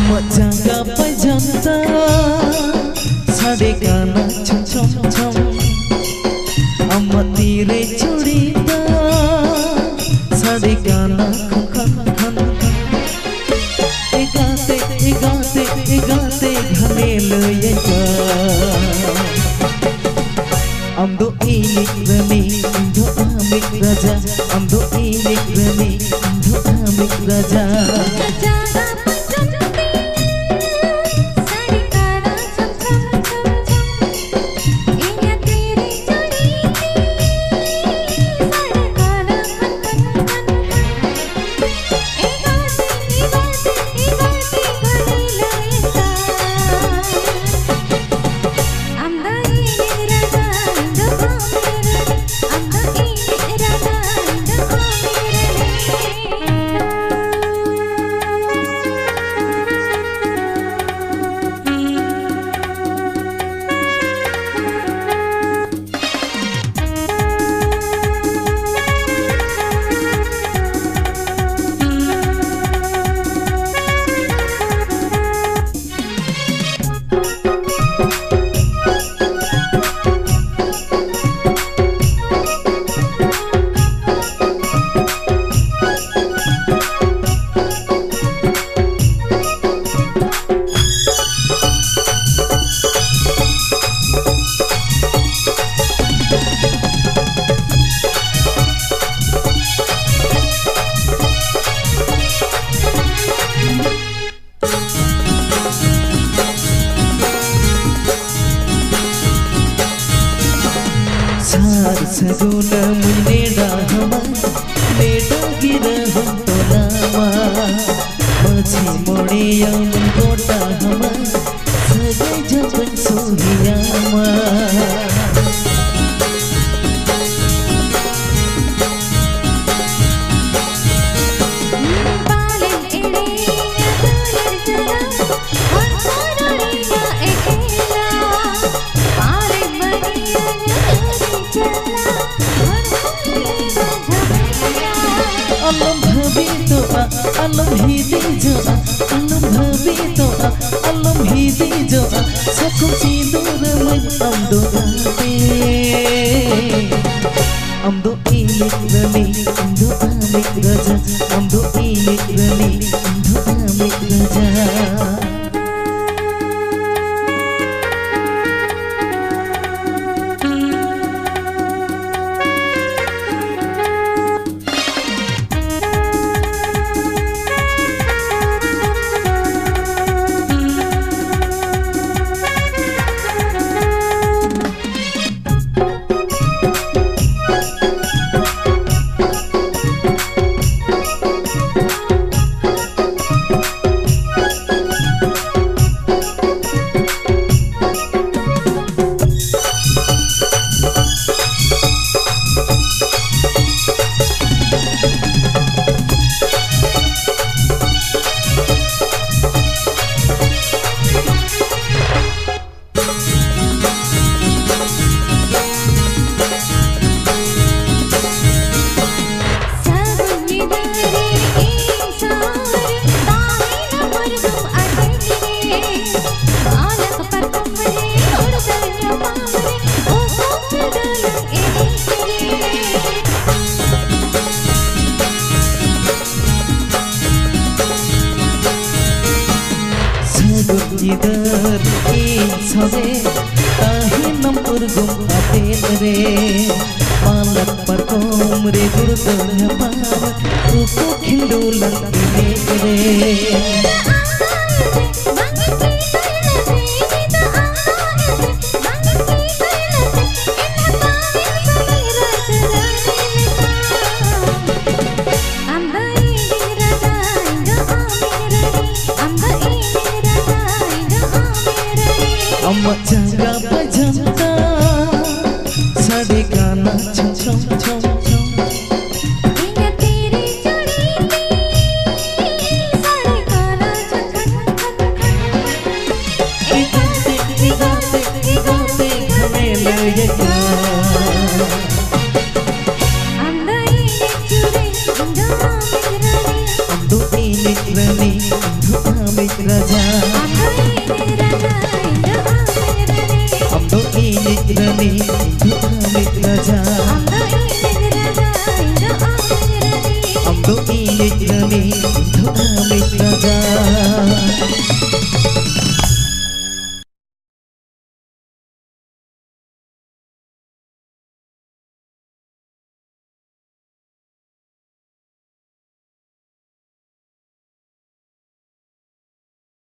जागा बजता साढ़े गाना छम छम छम अम्मा तीरे चुड़ीदा साढ़े गाना खन खन एगाते एगाते एगाते घने लयका amdo ini rani amdo amik raja amdo ini rani amdo amik raja सगुना मुने डाहमा नेटा गिरा हम तो नामा मछी मोड़िया मन कोटा हमा सगे Jagan सोहियामा alum bhabi toa alum hidi joa alum bhabi toa alum hidi joa sakum sindur mein amdo gaate amdo ilik rani amdo amik raja amdo ilik rani amdo amik raja Jidar in sabe tahi nampur gum aten re palak parkom re gurdana par uko khindulan ine re अम्मा जागा बजता साढ़े गाना छम छम छम छम तो ini rani do amit raja